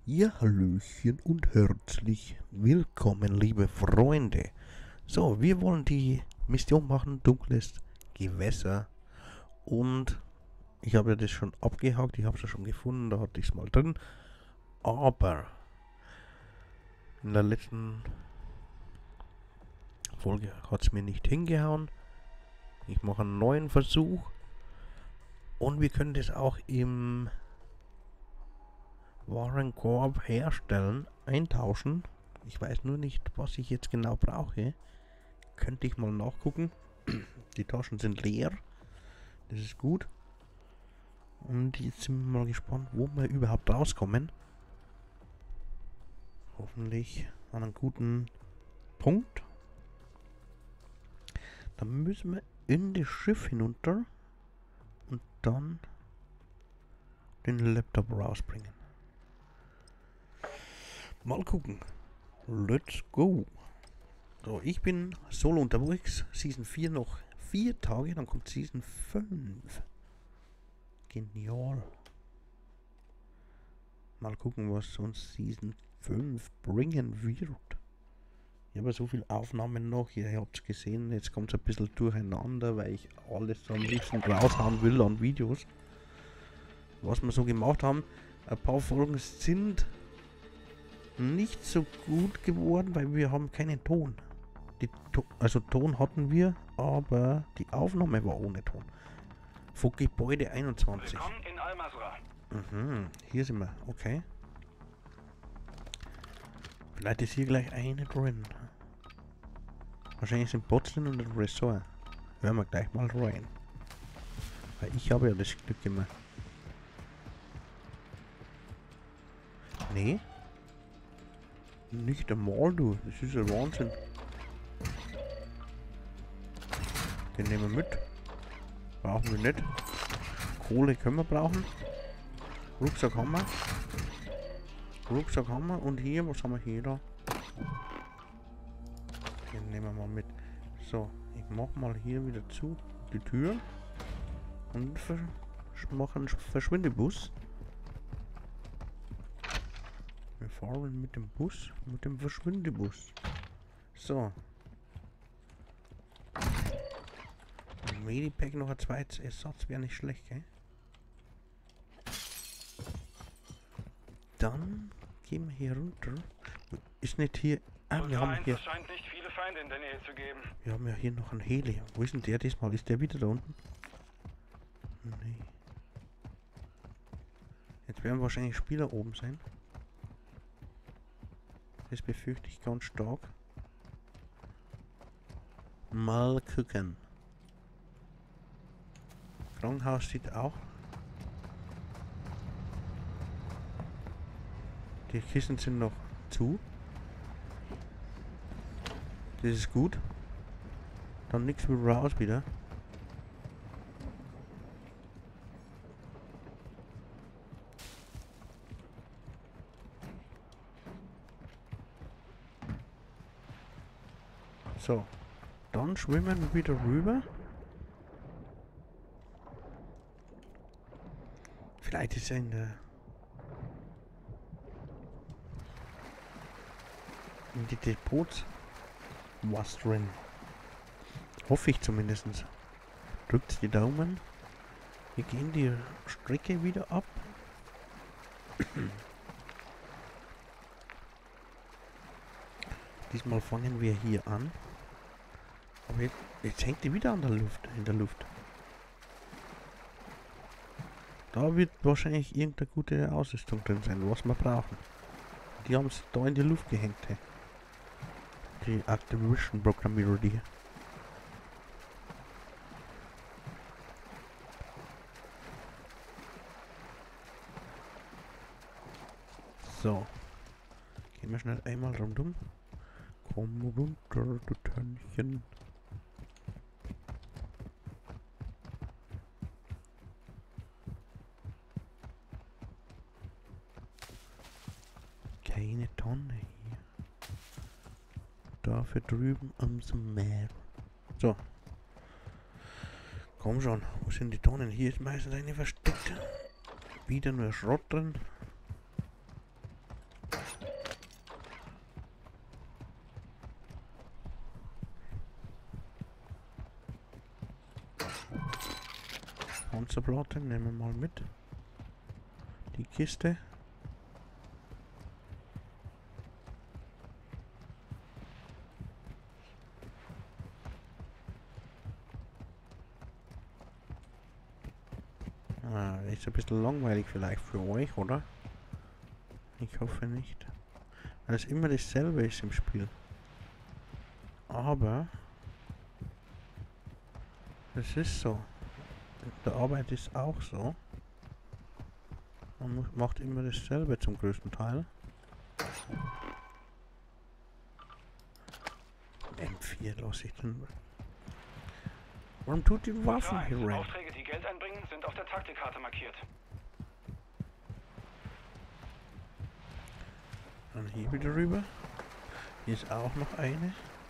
Ja, Hallöchen und herzlich willkommen, liebe Freunde. So, wir wollen die Mission machen, dunkles Gewässer. Und ich habe ja das schon abgehakt, ich habe es ja schon gefunden, da hatte ich es mal drin. Aber in der letzten Folge hat es mir nicht hingehauen. Ich mache einen neuen Versuch. Und wir können das auch im Warenkorb herstellen, eintauschen. Ich weiß nur nicht, was ich jetzt genau brauche. Könnte ich mal nachgucken. Die Taschen sind leer. Das ist gut. Und jetzt sind wir mal gespannt, wo wir überhaupt rauskommen. Hoffentlich an einem guten Punkt. Dann müssen wir in das Schiff hinunter und dann den Laptop rausbringen. Mal gucken. Let's go. So, ich bin solo unterwegs. Season 4 noch 4 Tage, dann kommt Season 5. Genial. Mal gucken, was uns Season 5 bringen wird. Ich habe so viele Aufnahmen noch. Ihr habt es gesehen, jetzt kommt es ein bisschen durcheinander, weil ich alles am liebsten raushauen will an Videos. Was wir so gemacht haben. Ein paar Folgen sind nicht so gut geworden, weil wir haben keinen Ton. Also Ton hatten wir, aber die Aufnahme war ohne Ton. Von Gebäude 21. Willkommen in Al-Masra. Hier sind wir, okay. Vielleicht ist hier gleich eine drin. Wahrscheinlich sind Bots drin und ein Ressort. Hören wir gleich mal rein. Weil ich habe ja das Glück immer. Nee. Nicht einmal, du. Das ist ja Wahnsinn. Den nehmen wir mit. Brauchen wir nicht. Kohle können wir brauchen. Rucksack haben wir. Rucksack haben wir. Und hier, was haben wir hier da? Den nehmen wir mal mit. So, ich mach mal hier wieder zu. Die Tür. Und mache einen Verschwindebus. Wir fahren mit dem Bus. Mit dem Verschwindebus. So. Medipack noch ein zweites Ersatz wäre nicht schlecht, gell? Dann gehen wir hier runter. Ist nicht hier. Ah, wir haben hier. Es scheint nicht viele Feinde in der Nähe zu geben. Wir haben ja hier noch einen Heli. Wo ist denn der diesmal? Ist der wieder da unten? Nee. Jetzt werden wahrscheinlich Spieler oben sein. Das befürchte ich ganz stark. Mal gucken. Krankenhaus sieht auch. Die Kisten sind noch zu. Das ist gut. Dann nichts wie raus wieder. So. Dann schwimmen wir wieder rüber. Vielleicht ist er in die Depots was drin. Hoffe ich zumindest. Drückt die Daumen. Wir gehen die Strecke wieder ab. Diesmal fangen wir hier an. Aber jetzt hängt die wieder an der Luft, in der Luft. Da wird wahrscheinlich irgendeine gute Ausrüstung drin sein, was wir brauchen. Die haben es da in die Luft gehängt. Hey. Die Activision Programmierer, die. So. Gehen wir schnell einmal rundum. Komm runter, du Tönchen. Keine Tonne hier. Dafür drüben am Meer. So. Komm schon, wo sind die Tonnen? Hier ist meistens eine versteckt. Wieder nur Schrott drin. Panzerplatte nehmen wir mal mit. Die Kiste. Ah, ist ein bisschen langweilig vielleicht für euch, oder? Ich hoffe nicht. Weil es immer dasselbe ist im Spiel. Aber es ist so. In der Arbeit ist auch so. Man macht immer dasselbe zum größten Teil. M4 lasse ich dann. Warum tut die Waffen hier rein? Aufträge, die Geld einbringen, sind auf der Taktikkarte markiert. Dann hier wieder rüber. Hier ist auch noch eine.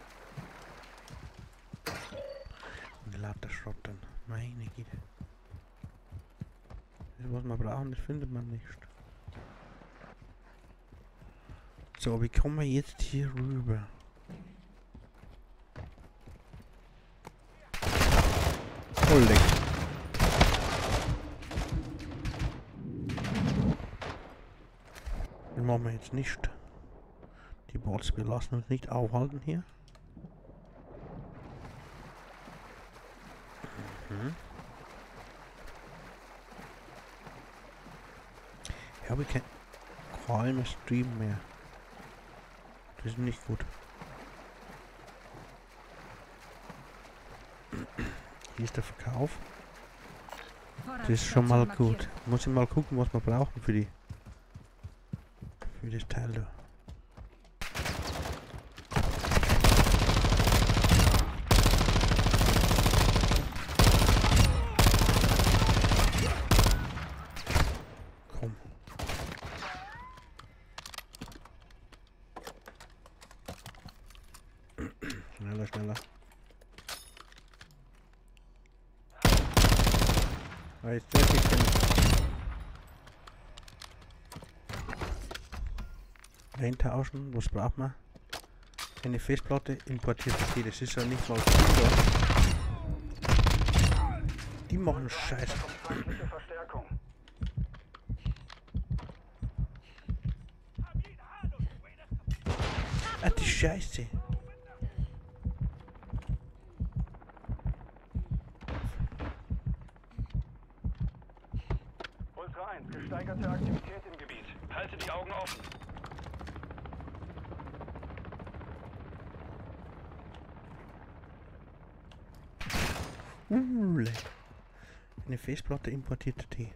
Und lauter Schrott dann. Meine Güte. Das, was wir brauchen, das findet man nicht. So, wie kommen wir jetzt hier rüber? Oh, leck. Das machen wir jetzt nicht. Die Bots, wir lassen uns nicht aufhalten hier. Mhm. Ich habe keinen Stream mehr. Das ist nicht gut. Hier ist der Verkauf. Das ist schon mal gut. Muss ich mal gucken, was wir brauchen für das Teil da. Komm. Schneller, schneller. Jetzt setze ich den eintauschen. Was braucht man? Eine Festplatte importiert. Okay, das ist ja nicht mal gut. Die machen Scheiße. Verstärkung. Ah, die Scheiße. Ultra 1, gesteigerte Aktivität im Gebiet. Halte die Augen offen. Eine Festplatte importierte Tee.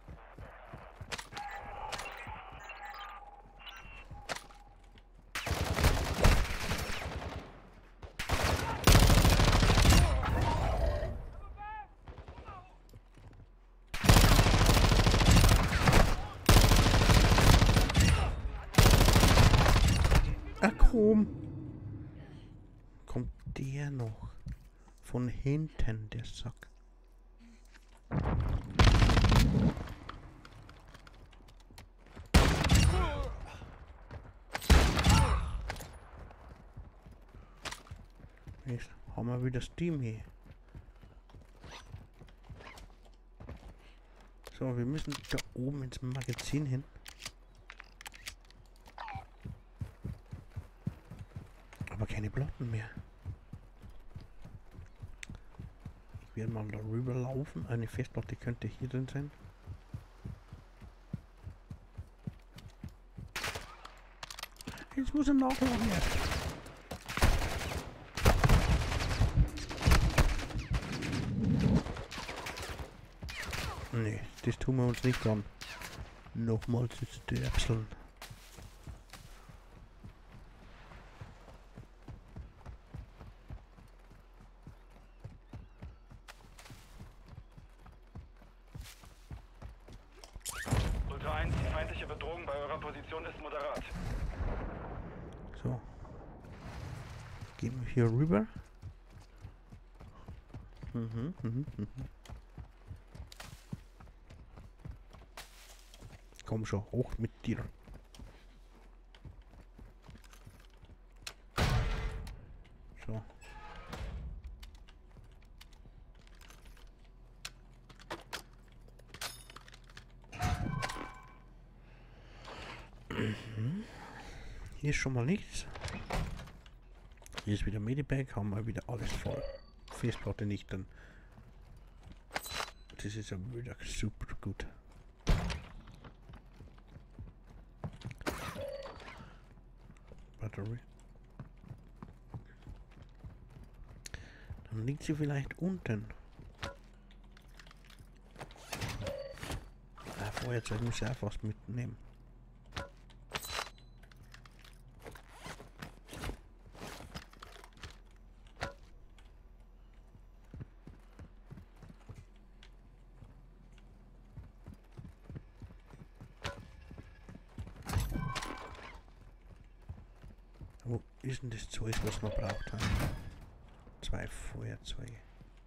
Ah, komm. Kommt der noch? Von hinten, der Sack. Jetzt haben wir wieder Steam hier. So, wir müssen da oben ins Magazin hin. Aber keine Platten mehr. Ich werde mal darüber laufen. Eine Festplatte könnte hier drin sein. Jetzt muss er nachladen. Nee, das tun wir uns nicht an. Nochmal zu stöpseln. Ultra 1, die feindliche Bedrohung bei eurer Position ist moderat. So. Gehen wir hier rüber. Komm schon, hoch mit dir. So. Hier ist schon mal nichts. Hier ist wieder Medipack, haben wir wieder alles voll. Festplatte nicht, dann. Das ist ja wieder super gut. Battery. Dann liegt sie vielleicht unten. Ah, Feuerzeug muss ich auch fast mitnehmen. Wo ist denn das Zeug, was wir braucht haben? 2 Feuerzeuge.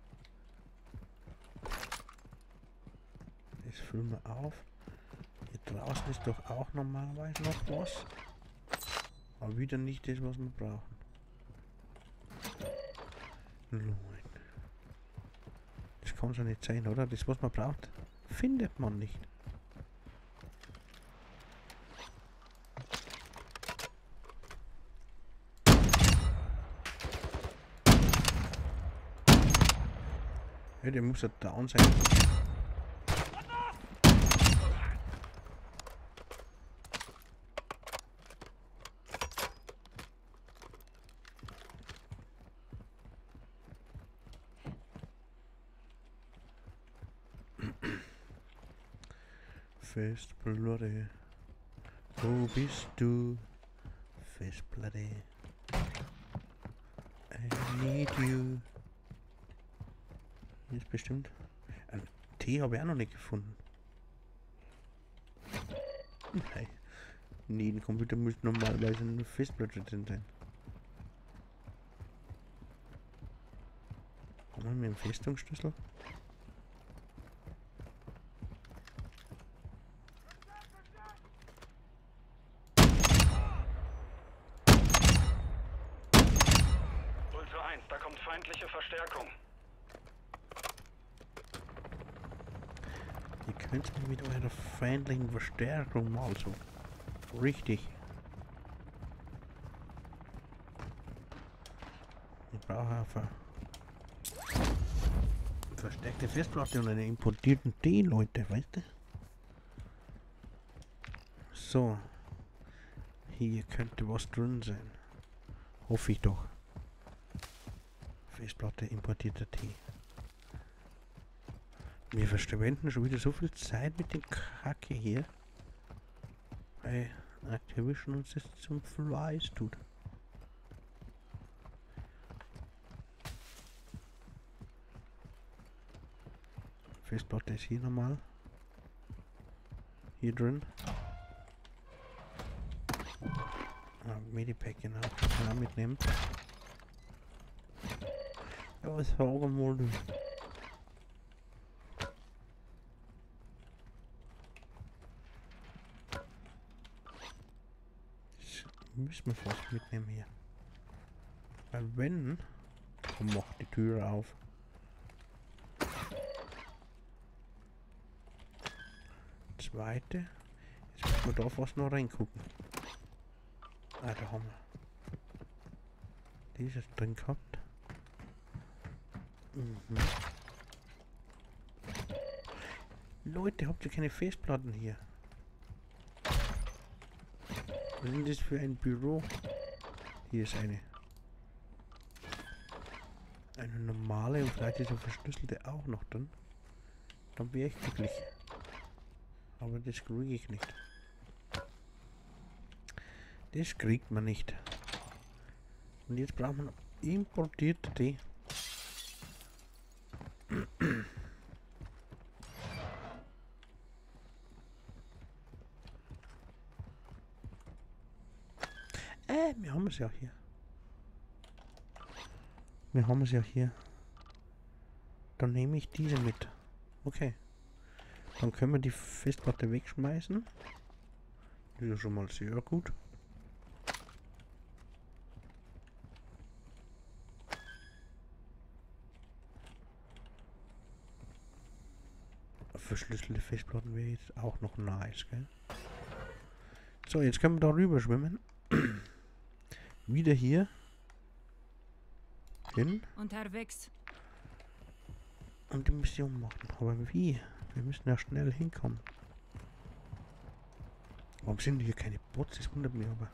Das füllen wir auf. Hier draußen ist doch auch normalerweise noch was. Aber wieder nicht das, was wir brauchen. Das kann so nicht sein, oder? Das, was man braucht, findet man nicht. Ja, der muss ja down sein. Festplatte, wo bist du? Festplatte, I need you. Hier ist bestimmt. Ein Tee habe ich auch noch nicht gefunden. Nein. In jedem Computer müsste normalerweise eine Festplatte drin sein. Haben wir mit dem Festungsschlüssel? Ultra 1, da kommt feindliche Verstärkung. Ihr könnt mir mit eurer feindlichen Verstärkung mal so richtig. Ich brauche eine verstärkte Festplatte und einen importierten Tee, Leute, weißt du? So. Hier könnte was drin sein. Hoffe ich doch. Festplatte, importierter Tee. Wir verschwenden schon wieder so viel Zeit mit dem Kacke hier. Weil Activision uns das zum Fleiß tut. Festplatte ist hier nochmal. Hier drin. Ah, Medipack, genau. Kann man auch mitnehmen. Ja, was sagen wir denn? Müssen wir fast mitnehmen hier. Weil wenn, dann macht die Tür auf. Zweite. Jetzt müssen wir da fast noch reingucken. Ah, da haben wir. Dieses drin gehabt. Mhm. Leute, habt ihr keine Festplatten hier? Was ist denn das für ein Büro? Hier ist eine. Eine normale und vielleicht ist eine verschlüsselte auch noch drin. Dann wäre ich glücklich. Aber das kriege ich nicht. Das kriegt man nicht. Und jetzt braucht man importierte Tee. Wir haben es ja hier. Wir haben es ja hier. Dann nehme ich diese mit. Okay. Dann können wir die Festplatte wegschmeißen. Das ist ja schon mal sehr gut. Verschlüsselte Festplatten wäre jetzt auch noch nice, gell? So, jetzt können wir da rüber schwimmen. Wieder hier. Hin. Unterwegs. Und die Mission machen. Aber wie? Wir müssen ja schnell hinkommen. Warum sind hier keine Bots? Das wundert mich aber.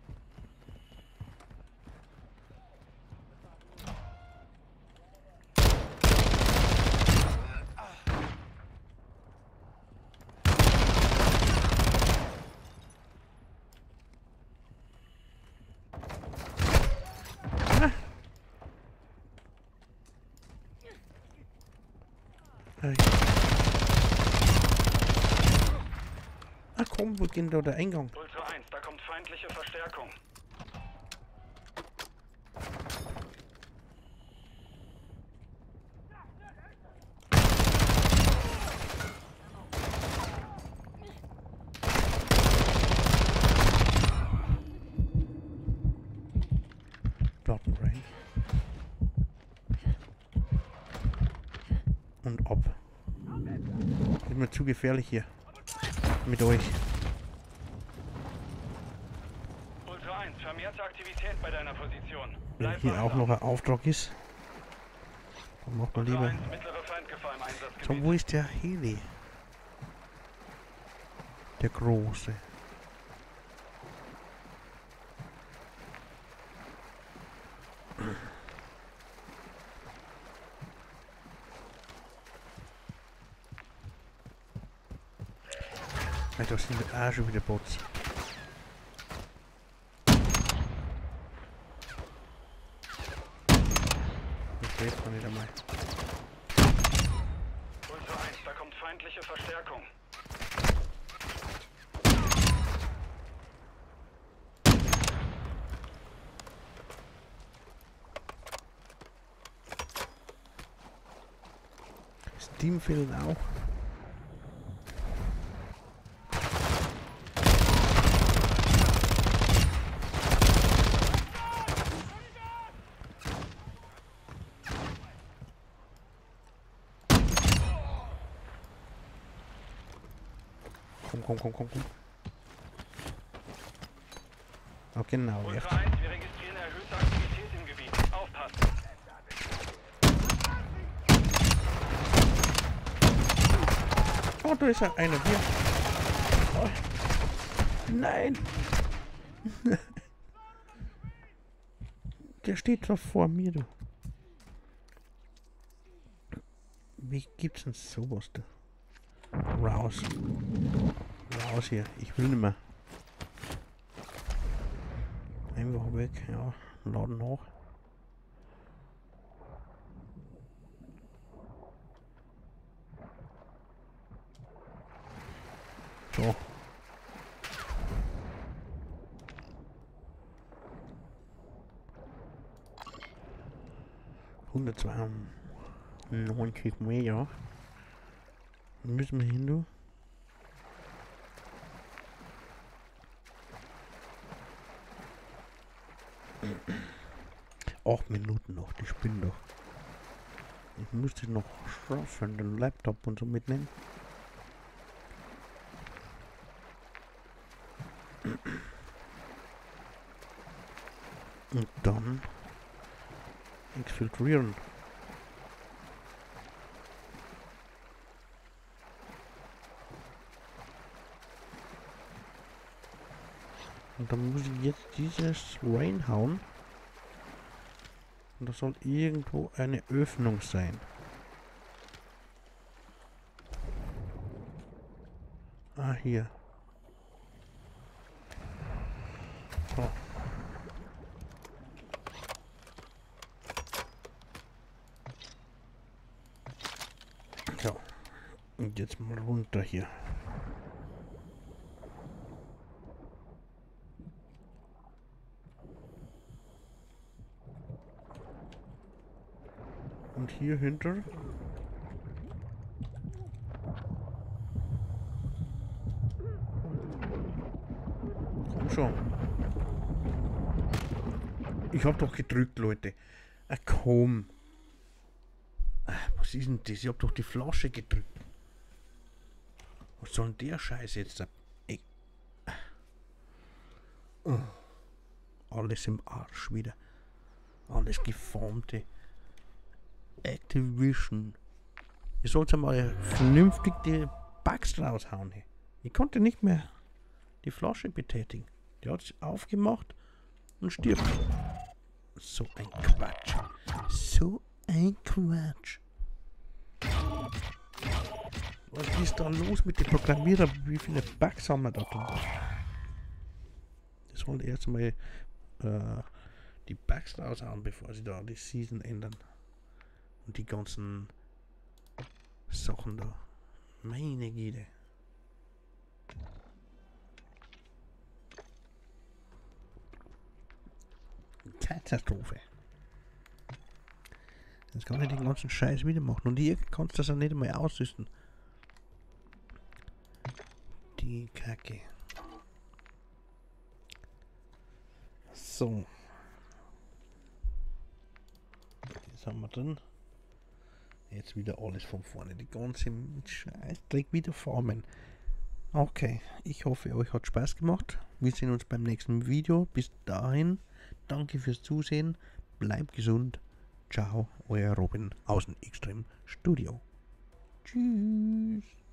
Ah komm, wo geht da der Eingang? Ultra 1, da kommt feindliche Verstärkung. Platten rein. Und ab. Ist mir zu gefährlich hier. Mit euch. Ultra 1, vermehrte Aktivität bei deiner Position. Wenn Bleib hier auch wachsam. noch ein Auftrag ist, dann macht man Ultra lieber. 1, mittlere Feindgefahr im Einsatzgebiet. So, wo ist der Heli? Der große. Da sind auch schon wieder Bots. Das trifft man nicht einmal. Ultra 1, da kommt feindliche Verstärkung. Das Team fehlt auch. Komm. Oh, genau, Ultra jetzt. 1, wir registrieren erhöhte Aktivität im Gebiet. Aufpassen. Oh, da ist einer hier. Oh. Nein! Der steht doch vor mir, du. Wie gibt's denn sowas, du? Raus. Raus hier. Ich will nicht mehr. Einfach weg. Ja, laden hoch. So. ...192 Meter. Müssen wir hin, du? Acht Minuten noch, die spinnen doch. Ich müsste noch schaffen, den Laptop und so mitnehmen. Und dann exfiltrieren. Und dann muss ich jetzt dieses reinhauen. Und da soll irgendwo eine Öffnung sein. Ah, hier. So. So. Und jetzt mal runter hier. Und hier hinter. Komm schon. Ich hab doch gedrückt, Leute. Ah, komm. Was ist denn das? Ich hab doch die Flasche gedrückt. Was soll denn der Scheiß jetzt? Ey. Alles alles im Arsch wieder. Alles geformte. Activision. Ihr sollt einmal vernünftig die Bugs raushauen. Ich konnte nicht mehr die Flasche betätigen. Die hat sich aufgemacht und stirbt. So ein Quatsch. So ein Quatsch. Was ist da los mit den Programmierern? Wie viele Bugs haben wir da drin? Die sollen erst mal die Bugs raushauen, bevor sie da die Season ändern. Und die ganzen Sachen da. Meine Güte. Katastrophe. Jetzt kann ich den ganzen Scheiß wieder machen. Und ihr kannst das ja nicht einmal ausrüsten. Die Kacke. So. Das haben wir drin. Jetzt wieder alles von vorne. Die ganze Scheißdreck wieder formen. Okay. Ich hoffe, euch hat Spaß gemacht. Wir sehen uns beim nächsten Video. Bis dahin. Danke fürs Zusehen. Bleibt gesund. Ciao, euer Robin aus dem Extreme Studio. Tschüss.